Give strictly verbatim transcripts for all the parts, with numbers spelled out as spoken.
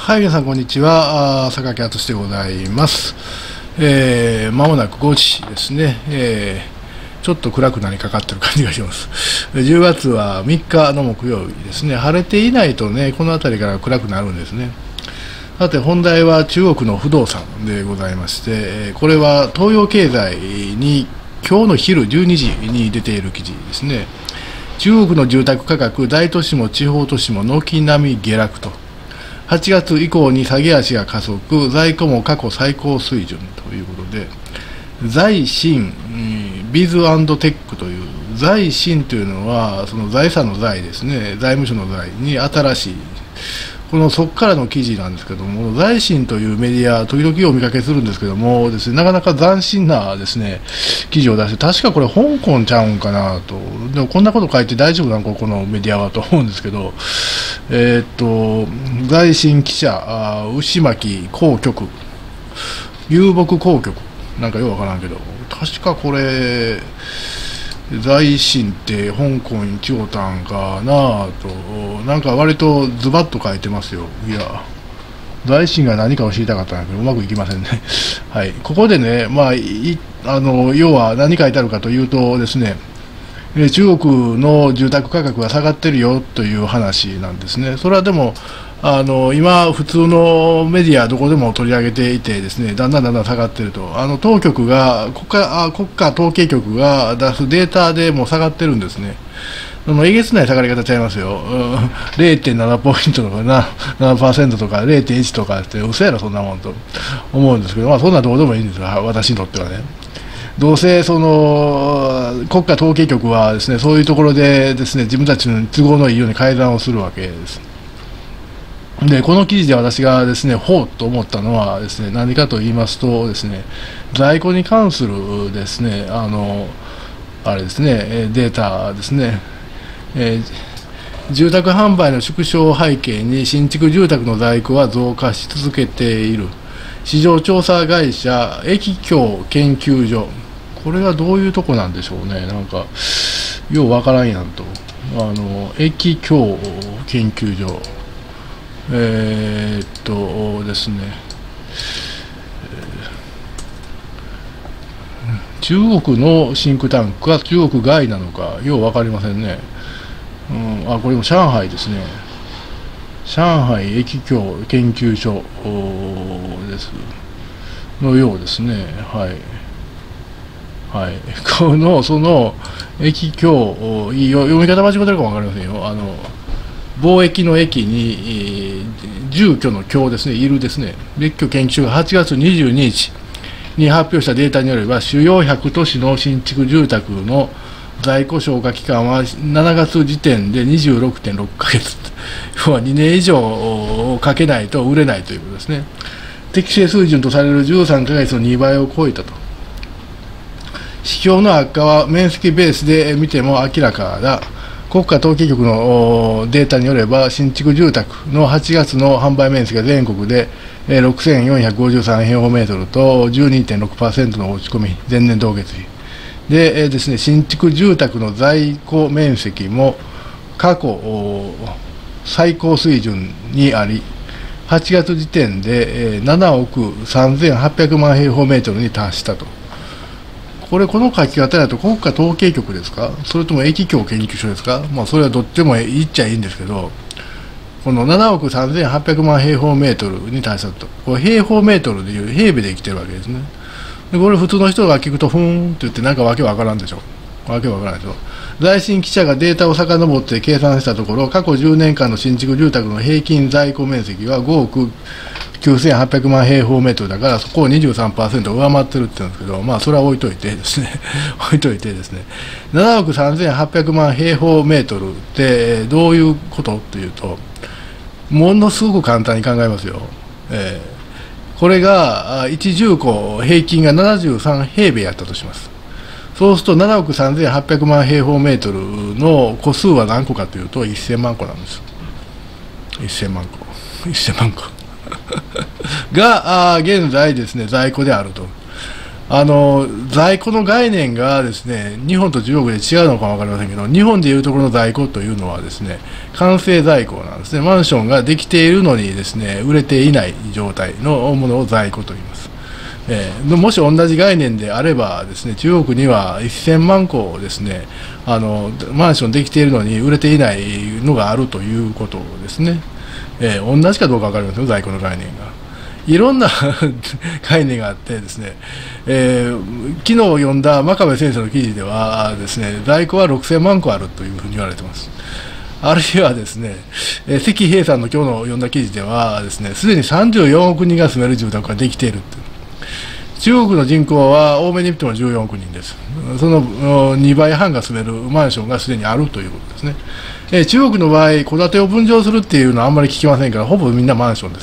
はい、皆さん、こんにちは。あー榊敦でございます。えー、間もなくごじですね。えー、ちょっと暗くなりかかってる感じがします。じゅうがつはみっかの木曜日ですね。晴れていないとね、この辺りから暗くなるんですね。さて、本題は中国の不動産でございまして、これは東洋経済に今日の昼じゅうにじに出ている記事ですね。中国の住宅価格、大都市も地方都市も軒並み下落と。はちがつ以降に下げ足が加速、在庫も過去最高水準ということで、財新、ビズ&テックという、財新というのは、その財産の財ですね、財務省の財に新しい、このそこからの記事なんですけども、財新というメディア、時々お見かけするんですけども、ですね、なかなか斬新なですね、記事を出して、確かこれ、香港ちゃうんかなと、でもこんなこと書いて大丈夫なのか、このメディアはと思うんですけど、えー、っと、財新記者、牛巻公局、遊牧公局、なんかよくわからんけど、確かこれ、財新って香港に違うたんかなと、なんか割とズバッと書いてますよ。いや、財新が何かを知りたかったんだけど、うまくいきませんね。はい、ここでね、まあ、いあの要は何書いてあるかというとですね、中国の住宅価格が下がってるよという話なんですね。それはでもあの今、普通のメディアどこでも取り上げていてですね、だんだんだんだん下がっていると、あの当局が国家あ国家統計局が出すデータでも下がってるんですね。そのえげつない下がり方ちゃいますよ、うん、れいてんななポイントとかな ななパーセント とか れいてんいち とかって、嘘やろ、そんなもんと思うんですけど、まあ、そんなどうでもいいんですよ、私にとってはね。どうせその国家統計局はですね、そういうところでですね、自分たちの都合のいいように改ざんをするわけです。で、この記事で私がですね、ほうと思ったのはですね、何かと言いますとですね、在庫に関するですね、あの、あれですね、データですね、えー、住宅販売の縮小を背景に新築住宅の在庫は増加し続けている。市場調査会社、駅協研究所。これはどういうとこなんでしょうね。なんか、ようわからんやんと。あの、駅協研究所。えー、っとですね、中国のシンクタンクか中国外なのかよう分かりませんね。うん、あ、これも上海ですね。上海駅協研究所ですのようですね。はい。はい。この、その駅協、読み方間違ってるか分かりませんよ。あの貿易の駅に、えー、住居の居ですね、いるですね、列居研究所がはちがつにじゅうににちに発表したデータによれば、主要ひゃく都市の新築住宅の在庫消化期間はしちがつ時点で にじゅうろくてんろっかげつ、要はにねん以上かけないと売れないということですね。適正水準とされるじゅうさんかげつのにばいを超えたと。市況の悪化は面積ベースで見ても明らかだ。国家統計局のデータによれば、新築住宅のはちがつの販売面積が全国でろくせんよんひゃくごじゅうさんへいほうメートルと じゅうにてんろくパーセント の落ち込み、前年同月比で、えーですね、新築住宅の在庫面積も過去最高水準にあり、はちがつ時点でななおくさんぜんはっぴゃくまんへいほうメートルに達したと。これ、この書き方だと国家統計局ですか、それとも駅協研究所ですか、まあ、それはどっちでもいいっちゃいいんですけど、このななおくさんぜんはっぴゃくまんへいほうメートルに達したと、これ平方メートルでいう平米で生きてるわけですね。でこれ、普通の人が聞くと、ふーんって言って、なんかわけわからんでしょ、わけわからないでしょ。財新記者がデータを遡って計算したところ、過去じゅうねんかんの新築住宅の平均在庫面積はごおくきゅうせんはっぴゃくまんへいほうメートルだから、そこを にじゅうさんパーセント 上回ってるって言うんですけど、まあ、それは置いといてですね、置いといてですね、ななおくさんぜんはっぴゃくまんへいほうメートルってどういうことっていうと、ものすごく簡単に考えますよ。えー、これがいち住戸平均がななじゅうさんへいべいやったとします。そうするとななおくさんぜんはっぴゃくまんへいほうメートルの戸数は何個かというとせんまんこなんです。せんまんこ。せんまんこ。が現在ですね、在庫であると。 あの在庫の概念がですね、日本と中国で違うのかも分かりませんけど、日本でいうところの在庫というのはですね、完成在庫なんですね。マンションができているのにですね、売れていない状態のものを在庫と言います。えー、もし同じ概念であればですね、中国にはせんまんこですね、あのマンションできているのに売れていないのがあるということですね。えー、同じかどうか分かりませんよ、在庫の概念が。いろんな概念があってですね、えー、昨日読んだ真壁先生の記事ではですね、在庫はろくせんまんこあるというふうに言われています。あるいはですね、えー、関平さんの今日の読んだ記事ではですね、すでにさんじゅうよんおくにんが住める住宅ができているという。中国の人口は多めに見てもじゅうよんおくにんです。そのにばいはんが住めるマンションがすでにあるということですね。えー、中国の場合、戸建てを分譲するっていうのはあんまり聞きませんから、ほぼみんなマンションです。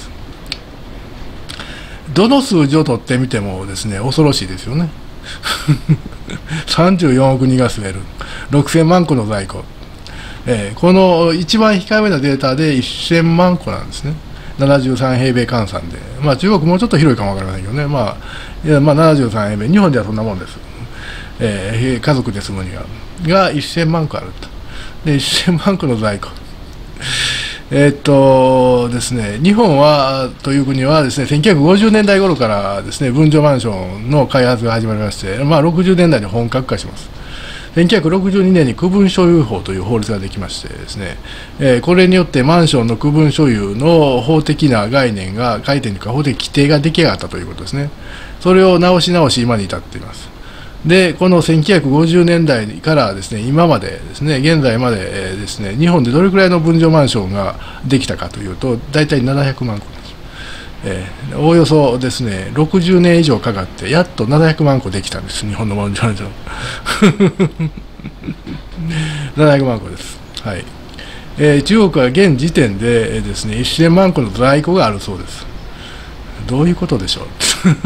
どの数字を取ってみてもですね、恐ろしいですよね。さんじゅうよんおくにんが住める。ろくせんまんこの在庫。えー、この一番控えめなデータでせんまんこなんですね。ななじゅうさんへいべい換算で。まあ中国もうちょっと広いかもわかりませんけどね。まあ、いやまあななじゅうさんへいべい。日本ではそんなもんです。えー、家族で住むには。がせんまんこあると。で、せんまんこの在庫。えーっとですね、日本はという国はですね、せんきゅうひゃくごじゅうねんだい頃からですね、分譲マンションの開発が始まりまして、まあ、ろくじゅうねんだいに本格化します。せんきゅうひゃくろくじゅうにねんに区分所有法という法律ができましてですね、えー、これによってマンションの区分所有の法的な概念が、概念というか法的規定が出来上がったということですね。それを直し直し今に至っています。で、このせんきゅうひゃくごじゅうねんだいからですね、今までですね、現在までですね、日本でどれくらいの分譲マンションができたかというと、大体ななひゃくまんこです。えー、おおよそですね、ろくじゅうねん以上かかって、やっとななひゃくまんこできたんです、日本の分譲マンション。ななひゃくまんこです。はい。えー、中国は現時点でですね、せんまんこの在庫があるそうです。どういうことでしょう。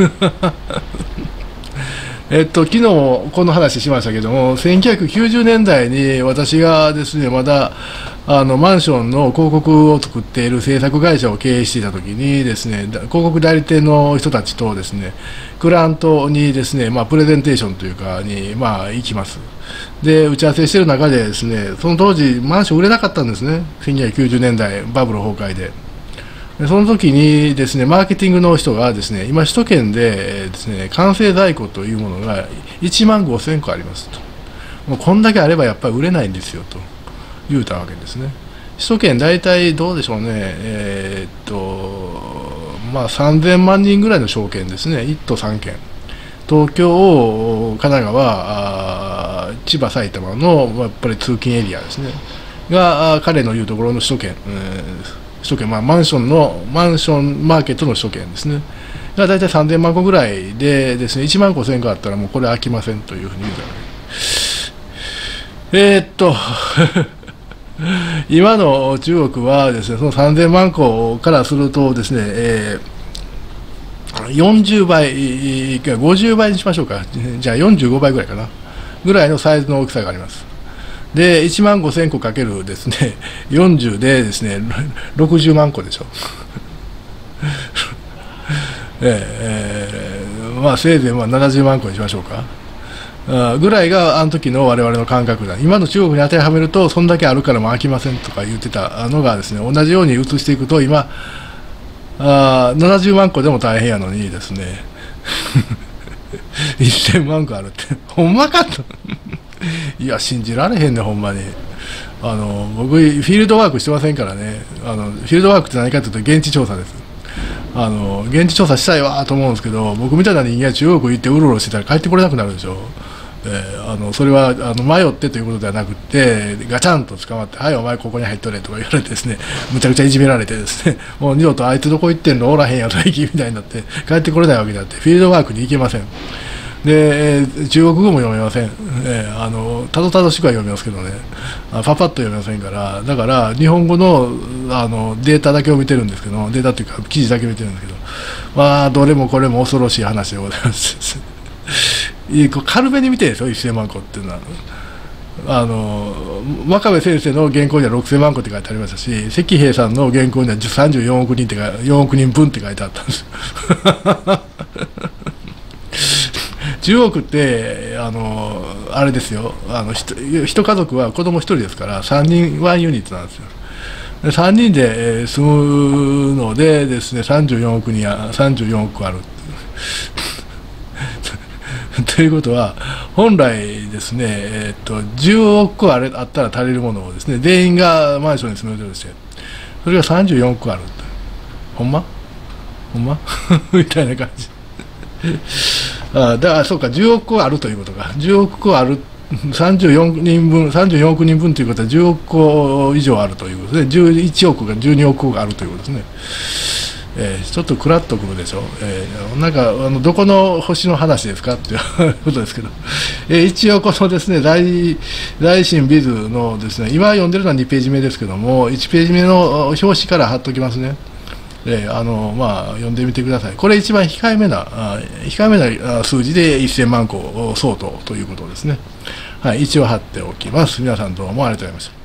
えっと、昨日この話しましたけども、せんきゅうひゃくきゅうじゅうねんだいに私がですね、まだあのマンションの広告を作っている制作会社を経営していたときにですね、広告代理店の人たちとですね、クライアントにですね、まあ、プレゼンテーションというかに、まあ、行きます。で、打ち合わせしている中でですね、その当時、マンション売れなかったんですね、せんきゅうひゃくきゅうじゅうねんだい、バブル崩壊で。その時にですね、マーケティングの人がですね、今首都圏でですね、完成在庫というものがいちまんごせんこありますと。もうこんだけあればやっぱり売れないんですよと言うたわけですね。首都圏大体どうでしょうね、えー、っと、まあさんぜんまんにんぐらいの証券ですね、いっとさんけん。東京、神奈川、千葉、埼玉のやっぱり通勤エリアですね、が彼の言うところの首都圏、えー首都圏、まあ、マンションのマンションマーケットの首都圏ですねが大体さんぜんまんこぐらいでですね、いちまんごせんこあったらもうこれ飽きませんというふうに言うたわけで、えー、っと今の中国はですね、そのさんぜんまんこからするとですね、えー、よんじゅうばいかごじゅうばいにしましょうか、じゃあよんじゅうごばいぐらいかなぐらいのサイズの大きさがあります。で、いちまんごせんこかけるですね、よんじゅうでですね、ろくじゅうまんこでしょ。えー、まあ、せいぜいまあななじゅうまんこにしましょうか。あぐらいがあの時の我々の感覚だ。今の中国に当てはめると、そんだけあるからもう飽きませんとか言ってたのがですね、同じように移していくと、今、あななじゅうまんこでも大変やのにですね、せんまんこあるって、ほんまかと。いや、信じられへんね、ほんまに。あの僕、フィールドワークしてませんからね、あのフィールドワークって何かというと、現地調査です。あの現地調査したいわと思うんですけど、僕みたいな人間は中国行ってうろうろしてたら帰ってこれなくなるでしょ。えー、あのそれはあの迷ってということではなくて、ガチャンと捕まって、はい、お前ここに入っとれとか言われてですね、むちゃくちゃいじめられてですね、もう二度とあいつどこ行ってんの、おらへんや最近みたいになって、帰ってこれないわけだって、フィールドワークに行けません。で、えー、中国語も読めません、えー、あのたどたどしくは読めますけどね、あパパッと読めませんから、だから日本語の、あのデータだけを見てるんですけど、データというか記事だけ見てるんですけど、まあどれもこれも恐ろしい話でございますいい軽めに見てるんですよ、せんまんこっていうのは。あの真壁先生の原稿にはろくせんまんこって書いてありましたし、関平さんの原稿にはさんじゅうよんおくにんってかよんおくにんぶんって書いてあったんですじゅうおくってあのあれですよ、あの一家族は子供ひとりですからさんにんワンユニットなんですよ。でさんにんで住むのでですね、さんじゅうよんおくにはさんじゅうよんおくあるということは、本来ですね、えー、とじゅうおくあれあったら足りるものをですね、全員がマンションに住むとして、それがさんじゅうよんおくある。ほんまほんまみたいな感じ。あだからそうか、じゅうおくあるということか、じゅうおくある、さんじゅうよんにんぶん、さんじゅうよんおくにんぶんということはじゅうおくこ以上あるということですね、じゅういちおくがじゅうにおくがあるということですね。えー、ちょっとクラッとくるでしょ、えー、なんかあのどこの星の話ですかっていうことですけど、えー、一応このですね大大新ビズのですね、今読んでるのはにページ目ですけども、いちページ目の表紙から貼っときますね。えー、あのまあ読んでみてください。これ一番控えめなあ控えめな数字でせんまんこ相当ということですね。はい、一応貼っておきます。皆さんどうもありがとうございました。